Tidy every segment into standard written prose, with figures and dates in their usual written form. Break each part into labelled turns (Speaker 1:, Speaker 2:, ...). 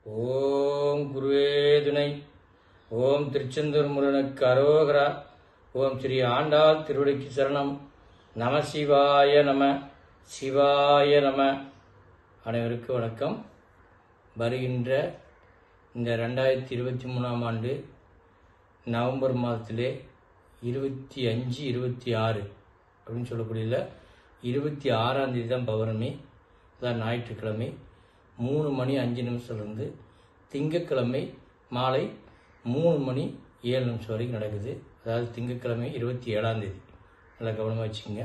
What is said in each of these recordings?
Speaker 1: ஓம் குருவே துணை. ஓம் திருச்செந்தூர் முருகனுக்கு அரோகரா. ஓம் ஸ்ரீ ஆண்டாள் திருவடிக்கு சரணம். நம சிவாய நம. சிவாய நம. அனைவருக்கும் வணக்கம். வருகின்ற இந்த 2023ஆம் ஆண்டு நவம்பர் மாதத்திலே 25, 26 அப்படின்னு சொல்லக்கூடிய 26ஆம் தேதி தான் பௌர்ணமி. அதான் ஞாயிற்றுக்கிழமை 3 மணி 5 நிமிஷத்துலேருந்து திங்கட்கிழமை மாலை 3 மணி 7 நிமிஷம் வரைக்கும் நடக்குது. அதாவது திங்கட்கிழமை 27ஆம் தேதி. நல்லா கவனமாக வச்சுக்கோங்க.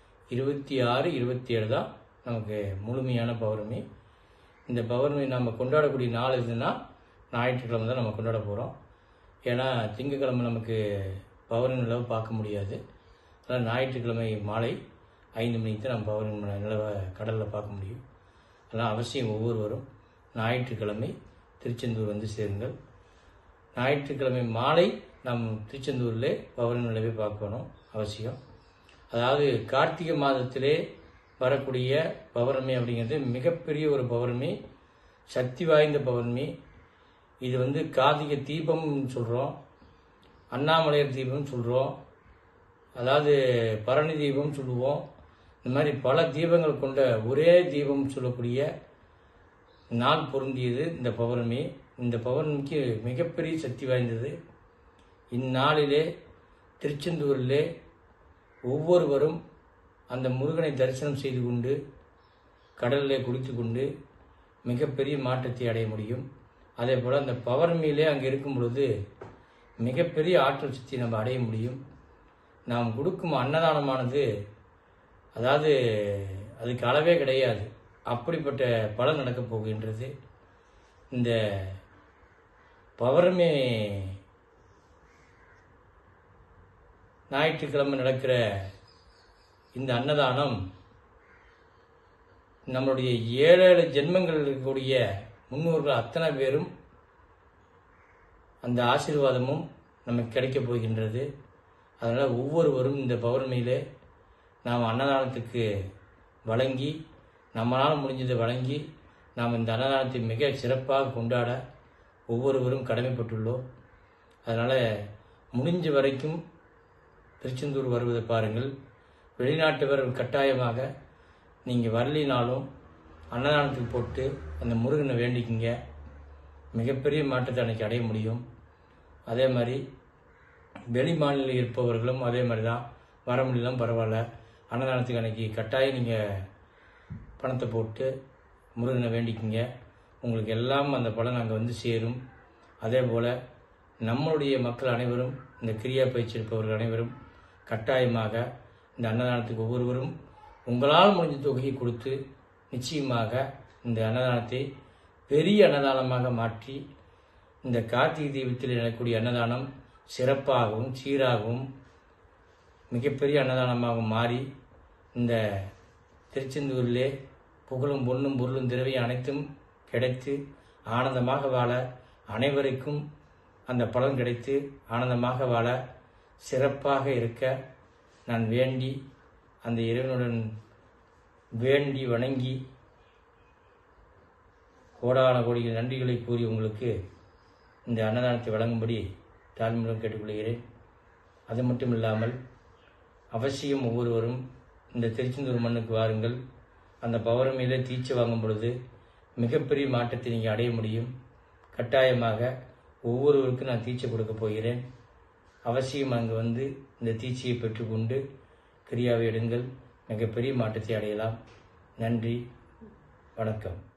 Speaker 1: 26, 27 தான் நமக்கு முழுமையான பௌர்ணமி. இந்த பௌர்ணமி நம்ம கொண்டாடக்கூடிய நாள் எதுன்னா ஞாயிற்றுக்கிழமை தான் நம்ம கொண்டாட போகிறோம். ஏன்னா திங்கட்கிழமை நமக்கு பௌர்ணமி நிலவை பார்க்க முடியாது. அதனால் ஞாயிற்றுக்கிழமை மாலை 5 மணிக்கு தான் நம்ம பௌர்ணமி நிலவை கடலில் பார்க்க முடியும். அதெல்லாம் அவசியம் ஒவ்வொருவரும் ஞாயிற்றுக்கிழமை திருச்செந்தூர் வந்து சேருங்கள். ஞாயிற்றுக்கிழமை மாலை நம் திருச்செந்தூரில் பௌர்ணமி நிலவை பார்க்கணும் அவசியம். அதாவது கார்த்திகை மாதத்திலே வரக்கூடிய பௌர்ணமி அப்படிங்கிறது மிகப்பெரிய ஒரு பௌர்ணமி, சக்தி வாய்ந்த பௌர்ணமி. இது வந்து கார்த்திகை தீபம்னு சொல்கிறோம், அண்ணாமலையார் தீபம்னு சொல்கிறோம், அதாவது பரணி தீபம் சொல்லுவோம். இந்த மாதிரி பல தீபங்கள் கொண்ட ஒரே தீபம் சொல்லக்கூடிய நாள் பொருந்தியது இந்த பௌர்ணமி. இந்த பௌர்ணமிக்கு மிகப்பெரிய சக்தி வாய்ந்தது. இந்நாளிலே திருச்செந்தூரிலே ஒவ்வொருவரும் அந்த முருகனை தரிசனம் செய்து கொண்டு கடலிலே குளித்து கொண்டு மிகப்பெரிய மாற்றத்தை அடைய முடியும். அதே போல் அந்த பௌர்ணமியிலே அங்கே இருக்கும் பொழுது மிகப்பெரிய ஆற்றல் சக்தி நம்ம அடைய முடியும். நாம் கொடுக்கும் அன்னதானமானது அதாவது அதுக்கு அளவே கிடையாது. அப்படிப்பட்ட பலன் நடக்கப் போகின்றது. இந்த பௌர்ணமி ஞாயிற்றுக்கிழமை நடக்கிற இந்த அன்னதானம் நம்மளுடைய 7 ஜென்மங்கள் இருக்கக்கூடிய முன்னோர்கள் அத்தனை பேரும் அந்த ஆசீர்வாதமும் நமக்கு கிடைக்கப் போகின்றது. அதனால் ஒவ்வொருவரும் இந்த பௌர்ணமியிலே நாம் அன்னதானத்துக்கு வழங்கி, நம்மளால் முடிஞ்சதை வழங்கி நாம் இந்த அன்னதானத்தை மிக சிறப்பாக கொண்டாட ஒவ்வொருவரும் கடமைப்பட்டுள்ளோம். அதனால் முடிஞ்ச வரைக்கும் திருச்செந்தூர் வருவதை பாருங்கள். வெளிநாட்டவர் கட்டாயமாக நீங்கள் வரலினாலும் அன்னதானத்துக்கு போட்டு அந்த முருகனை வேண்டிக்கிங்க. மிகப்பெரிய மாற்றத்தை அன்றைக்கி அடைய முடியும். அதே மாதிரி வெளி மாநிலம் இருப்பவர்களும் அதே மாதிரி தான். வர முடியலாம் பரவாயில்ல, அன்னதானத்துக்கு அன்றைக்கி கட்டாயம் நீங்கள் பணத்தை போட்டு முருகனை வேண்டிக்கிங்க. உங்களுக்கு எல்லாம் அந்த பலன் அங்கே வந்து சேரும். அதே போல் நம்மளுடைய மக்கள் அனைவரும், இந்த கிரியா பயிற்சி இருப்பவர்கள் அனைவரும் கட்டாயமாக இந்த அன்னதானத்துக்கு ஒவ்வொருவரும் உங்களால் முடிஞ்ச தொகையை கொடுத்து நிச்சயமாக இந்த அன்னதானத்தை பெரிய அன்னதானமாக மாற்றி இந்த கார்த்திகை தீபத்தில் நடக்கக்கூடிய அன்னதானம் சிறப்பாகவும் சீராகவும் மிகப்பெரிய அன்னதானமாக மாறி இந்த திருச்செந்தூரிலே புகழும் பொன்னும் பொருளும் திரவியம் அனைத்தும் கிடைத்து ஆனந்தமாக வாழ, அனைவருக்கும் அந்த பலன் கிடைத்து ஆனந்தமாக வாழ, சிறப்பாக இருக்க நான் வேண்டி அந்த இறைவனுடன் வேண்டி வணங்கி கோடான கோடிகள் நன்றிகளை கூறி உங்களுக்கு இந்த அன்னதானத்தை வழங்கும்படி தாழ்மையுடன் கேட்டுக்கொள்கிறேன். அது மட்டும் இல்லாமல் அவசியம் ஒவ்வொருவரும் இந்த திருச்செந்தூர் மண்ணுக்கு வாருங்கள். அந்த பௌர்ணமியிலே தீட்சை வாங்கும் பொழுது மிகப்பெரிய மாற்றத்தை நீங்கள் அடைய முடியும். கட்டாயமாக ஒவ்வொருவருக்கும் நான் தீட்சை கொடுக்க போகிறேன். அவசியம் அங்கு வந்து இந்த தீட்சையை பெற்றுக்கொண்டு கிரியாவை எடுங்கள். மிகப்பெரிய மாற்றத்தை அடையலாம். நன்றி, வணக்கம்.